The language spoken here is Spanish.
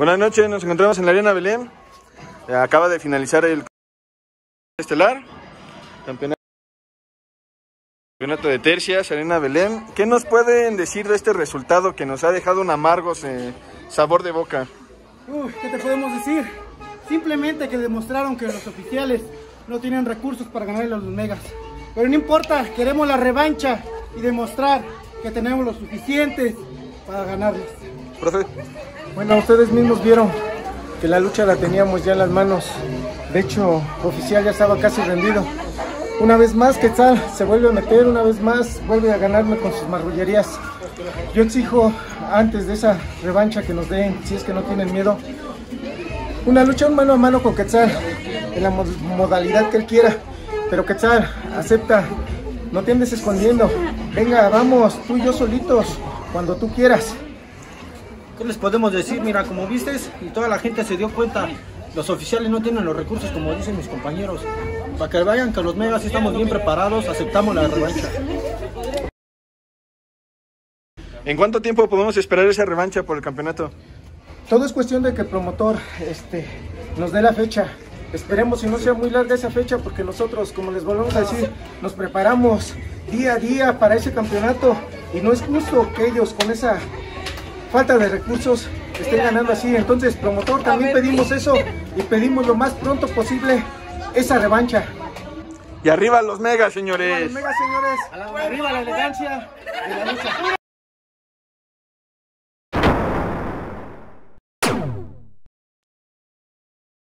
Buenas noches, nos encontramos en la Arena Belén. Acaba de finalizar el estelar, campeonato de tercias, Arena Belén. ¿Qué nos pueden decir de este resultado que nos ha dejado un amargo sabor de boca? ¿Qué te podemos decir? Simplemente que demostraron que los oficiales no tienen recursos para ganarle a los megas. Pero no importa, queremos la revancha y demostrar que tenemos lo suficiente para ganarles. Profe. Bueno, ustedes mismos vieron que la lucha la teníamos ya en las manos. De hecho, oficial ya estaba casi rendido. Una vez más Quetzal se vuelve a meter, una vez más vuelve a ganarme con sus marrullerías. Yo exijo, antes de esa revancha que nos den, si es que no tienen miedo, una lucha un mano a mano con Quetzal, en la modalidad que él quiera. Pero Quetzal, acepta, no te andes escondiendo. Venga, vamos, tú y yo solitos, cuando tú quieras. ¿Qué les podemos decir? Mira, como vistes, y toda la gente se dio cuenta, los oficiales no tienen los recursos, como dicen mis compañeros. Para que vayan que los megas estamos bien preparados, aceptamos la revancha. ¿En cuánto tiempo podemos esperar esa revancha por el campeonato? Todo es cuestión de que el promotor nos dé la fecha. Esperemos que no sea muy larga esa fecha, porque nosotros, como les volvemos a decir, nos preparamos día a día para ese campeonato y no es justo que ellos con esa falta de recursos estén ganando así. Entonces, promotor, también pedimos eso y pedimos lo más pronto posible esa revancha. Y arriba los megas, señores. Arriba los megas, señores. Arriba la elegancia de la lucha.